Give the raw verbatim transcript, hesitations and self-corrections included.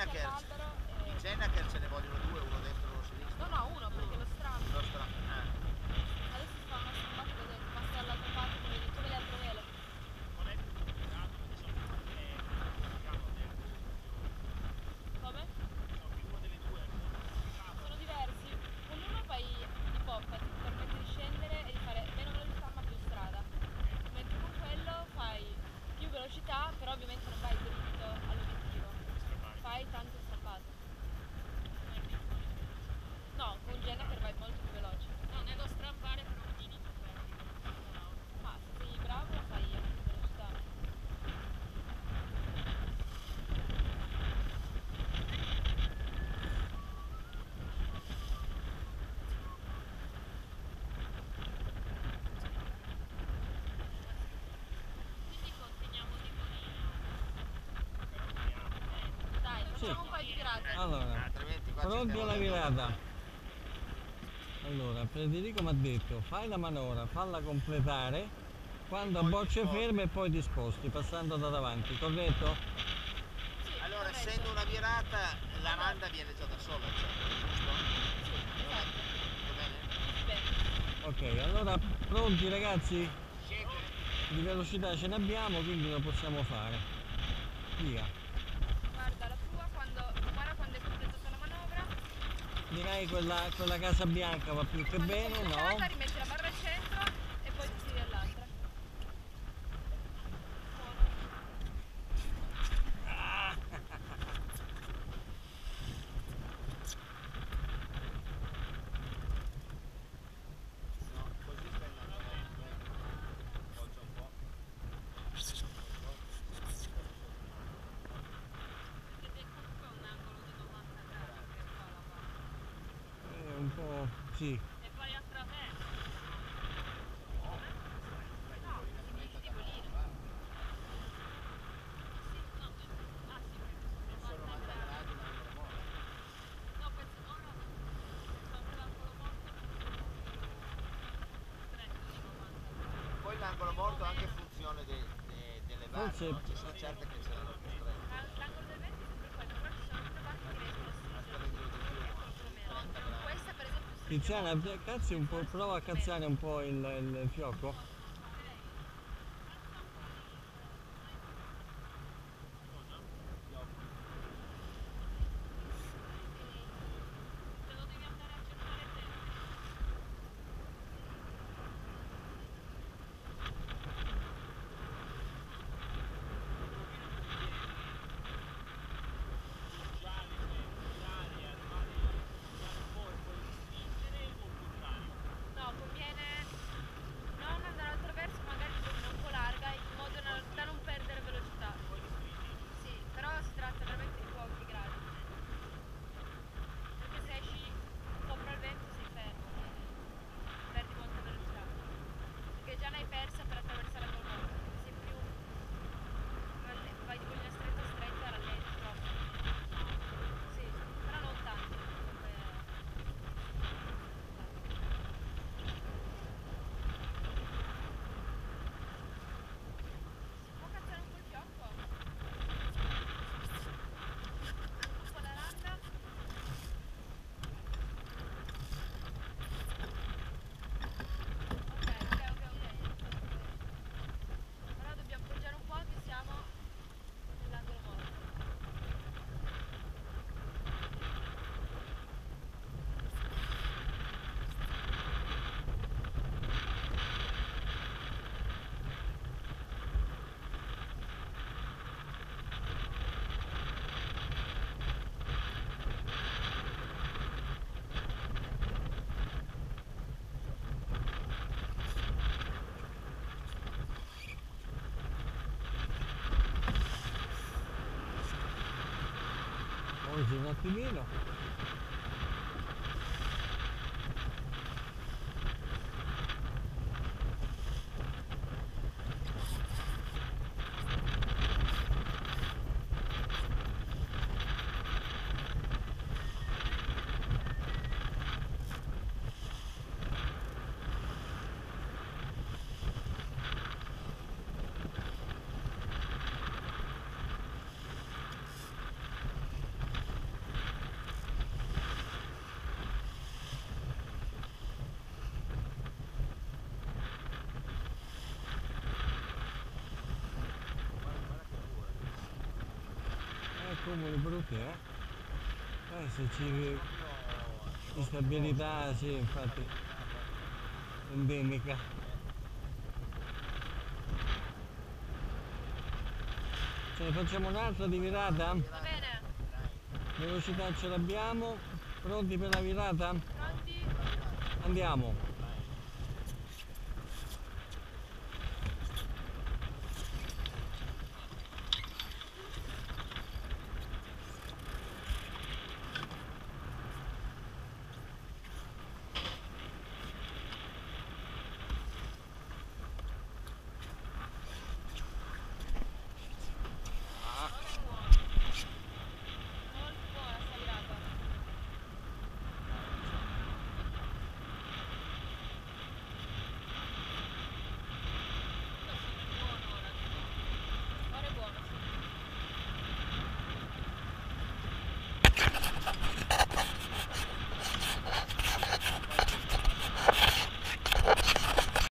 Jennaker, all'albero di e... Jennaker ce ne vogliono due, uno destro e uno sinistro. No, no, uno, perché lo strano. Lo stra... eh. Adesso si fa una stampata da dentro, passa dall'altra parte, come hai detto, le altre vele. Qual è più complicato? Perché so che uno è più complicato del Come? so che uno delle due è più complicato. Sono diversi. Con uno fai di poppa, ti permette di scendere e di fare meno velocità ma più strada. Mentre con quello fai più velocità, però ovviamente non vai dritto all'obiettivo. Fai tanto stampato. No, con Jennaker vai molto più veloce. No, nello strappare però un minimo perdi. Ma se sei bravo lo fai a più velocità. Quindi continuiamo di bonino. Dai, Sì. facciamo un paio di virate. Allora, Altrimenti qua ci pronti stiamo alla dando- virata. Allora, Federico mi ha detto, fai la manovra, falla completare, quando a Poi bocce ti sposti. ferme e poi ti sposti, passando da davanti, corretto? Sì, Allora, corretto. essendo una virata, la randa viene già da sola, cioè, giusto? Sì, esatto. Va bene? Bene. Ok, allora pronti ragazzi? Siete? Di velocità ce ne abbiamo, quindi lo possiamo fare. Via. Guarda la tua quando, guarda quando hai completato la manovra. Direi quella, quella casa bianca va più che Quando sei bene, no? completata rimetti la barra al centro e poi ti tiri all'altra. No, così stai andando bene. Appoggia un po'. Vedete comunque un angolo di novanta gradi che fa la barra. È un po'... sì. E vai attraverso. No, Finisci di volire. Sì, no, beh, ah sì, perché sono sono novanta novanta gradi. gradi, ma non lo muore. No, penso ora sempre l'angolo morto stretto di novanta gradi. Poi l'angolo morto è anche in funzione de- de- delle barre, Forse- no? Ci sono certe che ce l'hanno più strette. L'angolo del vento è sempre quello, però ci sono altre barche che riescono a A stringere stare giù di più, e anzi, contromeno. novanta gradi. Questa per esempio stringe Tiziana, molto. cazzi un po', prova a cazzare un po' il, il fiocco. Te lo devi andare a cercare te. No, conviene non andare all'altro verso, magari tornare un po' larga in modo na- da non perdere velocità. Sì, però si tratta veramente di pochi gradi. Perché se esci sopra il vento sei fermo, quindi perdi molta velocità. Perché già ne hai persa per attraversare col mondo, perché sei più ralle- vai di linea stretta stretta rallenti troppo. Sì, però non tanto. comunque- Si può cazzare un po' il fiocco? Anche un po' la randa? Ok, ok, ok, ok. Però dobbiamo appoggiare un po' che siamo nell'angolo morto. Oggi un attimino. numeri brutti, eh? Eh, se ci... Proprio... instabilità, sì, infatti, endemica. Ce ne facciamo un'altra di virata? Va bene, Velocità ce l'abbiamo? Pronti per la virata? pronti? Andiamo!